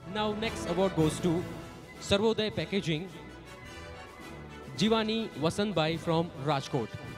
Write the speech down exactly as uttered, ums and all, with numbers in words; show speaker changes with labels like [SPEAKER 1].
[SPEAKER 1] Now next award goes to Sarvodaya Packaging, Jivani Vasantbai from Rajkot.